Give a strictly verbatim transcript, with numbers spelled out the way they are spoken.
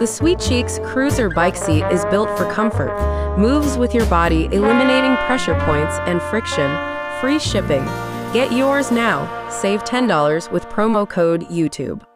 The Sweet Cheeks Cruiser bike seat is built for comfort, moves with your body, eliminating pressure points and friction. Free shipping. Get yours now. Save ten dollars with promo code YouTube.